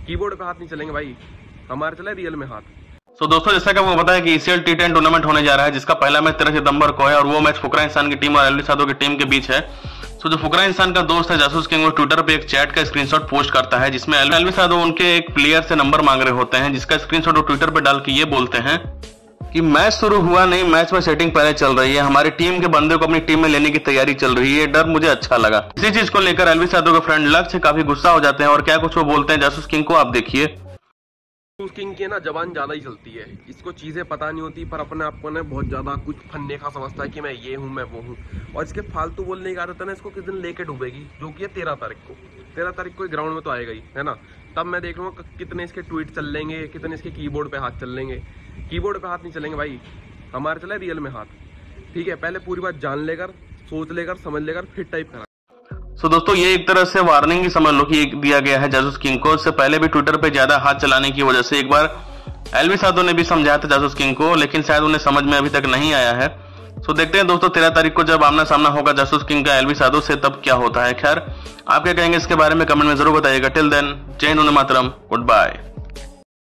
Keyboard पे हाथ नहीं चलेंगे भाई, हमारे चले रियल में हाथ। तो दोस्तों जैसा कि आपको पता है कि ECL T10 टूर्नामेंट होने जा रहा है, जिसका पहला मैच 13 सितंबर को है और वो मैच फुकरा इंसान की टीम और एलवी साधो की टीम के बीच है। तो जो फुकरा इंसान का दोस्त है जासूस किंग, वो ट्विटर पे एक चैट का स्क्रीनशॉट पोस्ट करता है जिसमें एलवी साधो उनके एक प्लेयर से नंबर मांग रहे होते हैं, जिसका स्क्रीनशॉट वो ट्विटर पे डाल के ये बोलते हैं कि मैच शुरू हुआ नहीं, मैच में सेटिंग पहले चल रही है, हमारी टीम के बंदे को अपनी टीम में लेने की तैयारी चल रही है, डर मुझे अच्छा लगा। इसी चीज को लेकर एलवी साधो के फ्रेंड लक्ष्य काफी गुस्सा हो जाते हैं और क्या कुछ वो बोलते हैं जासूस किंग को आप देखिए। जासूस किंग की ना जबान ज्यादा ही चलती है, इसको चीजें पता नहीं होती पर अपने आप को ना बहुत ज्यादा कुछ फन्ने का समझता है कि मैं ये हूँ मैं वो हूँ, और इसके फालतू बोलने की आदत है ना, इसको किस दिन लेके डूबेगी, जो कि है 13 तारीख को ग्राउंड में तो आएगा ही है ना। तब मैं देख लूंगा कितने इसके ट्वीट चल लेंगे, कितने इसके कीबोर्ड पे हाथ चल लेंगे। कीबोर्ड पे हाथ नहीं चलेंगे भाई, हमारे चले रियल में हाथ। ठीक है, पहले पूरी बात जान लेकर, सोच लेकर, समझ लेकर फिर टाइप करा। सो दोस्तों ये एक तरह से वार्निंग ही समझ लो कि दिया गया है जासूस किंग को। इससे पहले भी ट्विटर पे ज्यादा हाथ चलाने की वजह से एक बार एलवी साधो ने भी समझाया था जासूस किंग को, लेकिन शायद उन्हें समझ में अभी तक नहीं आया है। सो देखते हैं दोस्तों 13 तारीख को जब आमना सामना होगा जासूस किंग का एलवी साधो से, तब क्या होता है। खैर आप क्या कहेंगे इसके बारे में कमेंट में जरूर बताइएगा। टिल देन जय हिंद वंदे मातरम, गुड बाय।